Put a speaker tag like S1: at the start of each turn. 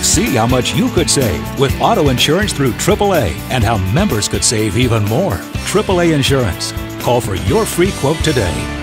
S1: See how much you could save with auto insurance through AAA and how members could save even more. AAA Insurance. Call for your free quote today.